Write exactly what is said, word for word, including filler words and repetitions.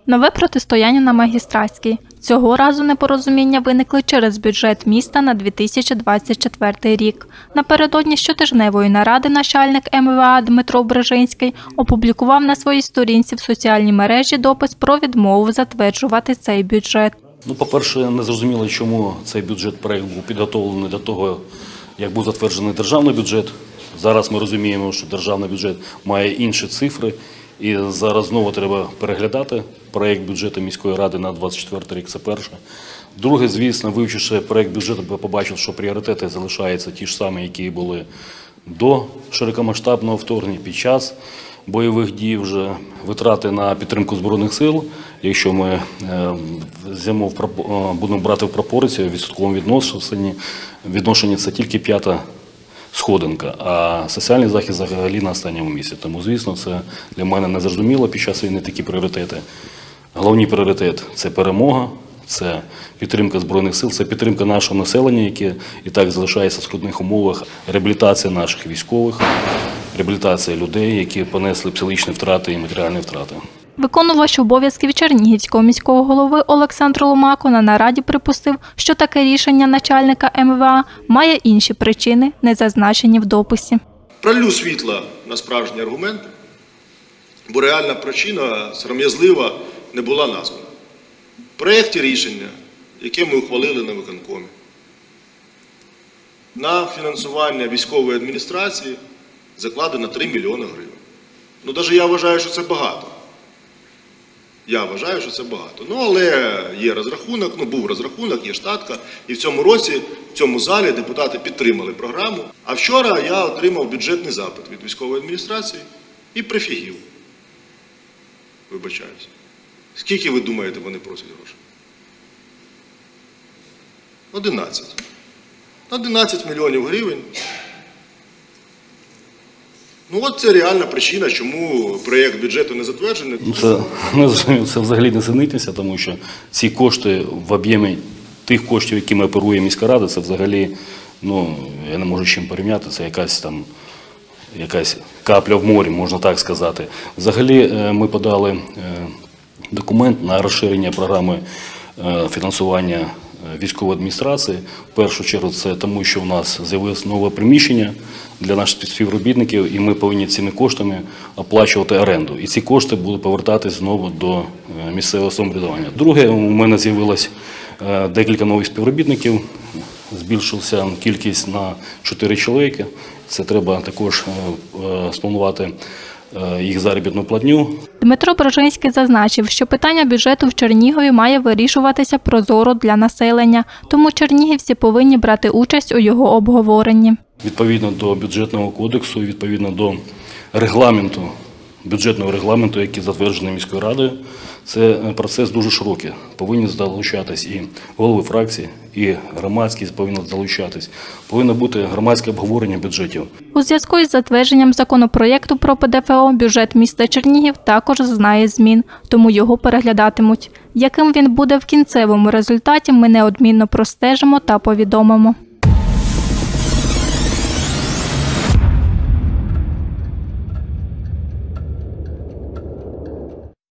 Нове протистояння на Магістратській. Цього разу непорозуміння виникли через бюджет міста на дві тисячі двадцять четвертий рік. Напередодні щотижневої наради начальник ем ве а Дмитро Брижинський опублікував на своїй сторінці в соціальній мережі допис про відмову затверджувати цей бюджет. Ну, по-перше, не зрозуміло, чому цей бюджет-проект був підготовлений до того, як був затверджений державний бюджет. Зараз ми розуміємо, що державний бюджет має інші цифри. І зараз знову треба переглядати проєкт бюджету міської ради на двадцять четвертий рік, це перше. Друге, звісно, вивчивши проєкт бюджету, я побачив, що пріоритети залишаються ті ж самі, які були до широкомасштабного вторгнення, під час бойових дій, вже витрати на підтримку Збройних сил. Якщо ми взямо, будемо брати в пропорцію, в відсотковому відношенні, відношенні це тільки п'ята сходинка, а соціальний захист взагалі на останньому місці. Тому, звісно, це для мене не зрозуміло під час війни такі пріоритети. Головний пріоритет – це перемога, це підтримка Збройних сил, це підтримка нашого населення, яке і так залишається в скрутних умовах, реабілітація наших військових, реабілітація людей, які понесли психологічні втрати і матеріальні втрати. Виконувач обов'язків Чернігівського міського голови Олександр Ломако на нараді припустив, що таке рішення начальника ем ве а має інші причини, не зазначені в дописі. Пролью світла на справжні аргументи, бо реальна причина сором'язлива не була названа. В проєкті рішення, яке ми ухвалили на виконкомі, на фінансування військової адміністрації закладено три мільйони гривень. Ну, навіть я вважаю, що це багато. Я вважаю, що це багато. Ну, але є розрахунок, ну, був розрахунок, є штатка. І в цьому році, в цьому залі депутати підтримали програму. А вчора я отримав бюджетний запит від військової адміністрації і прифігів. Вибачаюся. Скільки, ви думаєте, вони просять грошей? одинадцять. одинадцять мільйонів гривень. Ну, от це реальна причина, чому проєкт бюджету не затверджений. Це, це взагалі не синитися, тому що ці кошти в об'ємі тих коштів, якими оперує міська рада, це взагалі, ну, я не можу з чим порівняти, це якась там, якась капля в морі, можна так сказати. Взагалі ми подали документ на розширення програми фінансування військової адміністрації. В першу чергу це тому, що в нас з'явилось нове приміщення для наших співробітників, і ми повинні цими коштами оплачувати оренду. І ці кошти будуть повертатись знову до місцевого самоврядування. Друге, у мене з'явилось декілька нових співробітників, збільшилася кількість на чотири чоловіки. Це треба також спланувати їх заробітну платню. Дмитро Брижинський зазначив, що питання бюджету в Чернігові має вирішуватися прозоро для населення, тому чернігівці повинні брати участь у його обговоренні. Відповідно до бюджетного кодексу, відповідно до регламенту, бюджетного регламенту, який затверджений міською радою, це процес дуже широкий. Повинні залучатись і голови фракції, і громадськість повинні залучатись. Повинно бути громадське обговорення бюджетів. У зв'язку із затвердженням законопроєкту про пе де еф о бюджет міста Чернігів також зазнає змін, тому його переглядатимуть. Яким він буде в кінцевому результаті, ми неодмінно простежимо та повідомимо.